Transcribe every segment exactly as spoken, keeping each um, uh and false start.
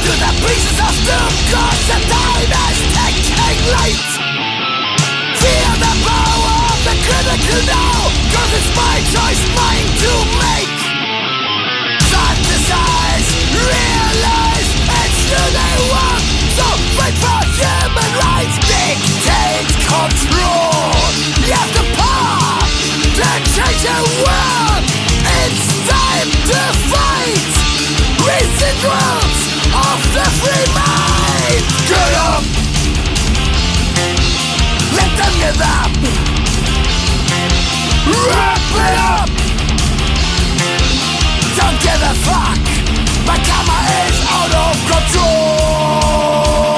to the pieces of doom, cause the time is taking late. Feel the power of the critical now, cause it's my choice, mine to make. Fantasize, realize, it's you they want, so fight for human rights. Dictate control, you have the power to change the world. It's time to fight. Residuals of the free mind. Get up. Let them give up. Wrap it up. Don't give a fuck. My karma is out of control.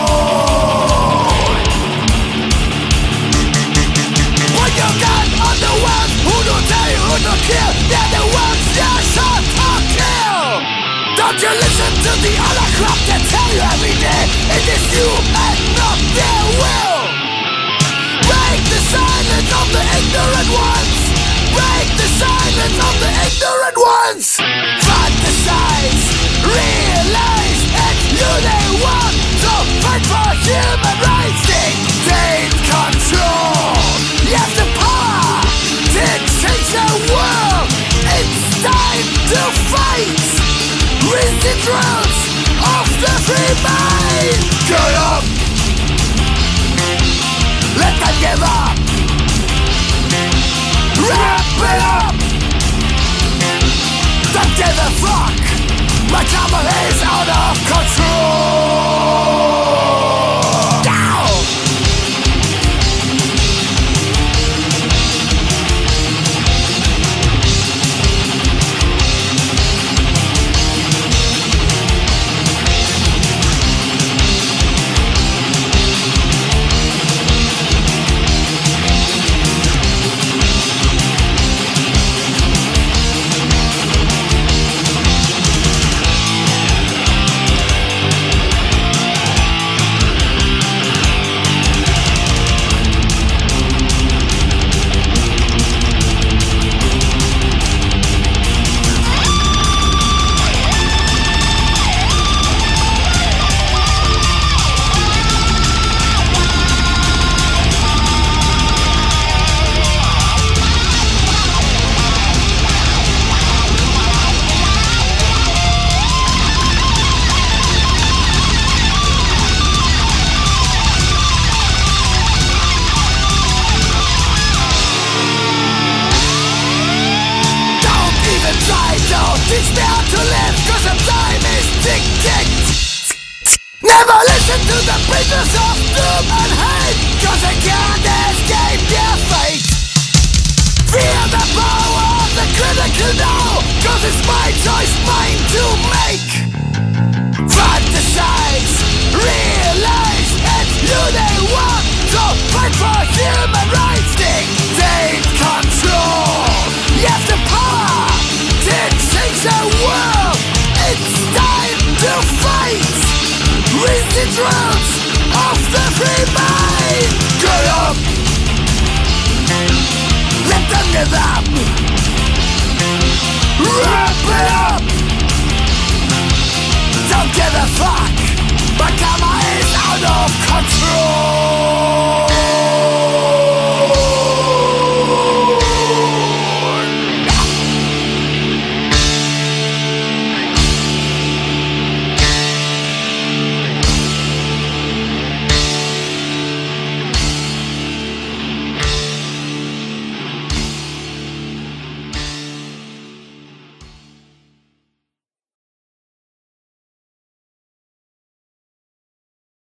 Put your gun on the ones who don't tell you who to kill. They're the ones you should kill. Don't you listen to the other crap that tell you every day it is you and not their will. Break the silence of the ignorant ones. Break the silence of the ignorant ones. Fantasize, realize it's you they want, so fight for human rights. Dictate control, you have the power to change the world. It's time to fight. Residuals of the free mind. Get up. Let them give up. Rap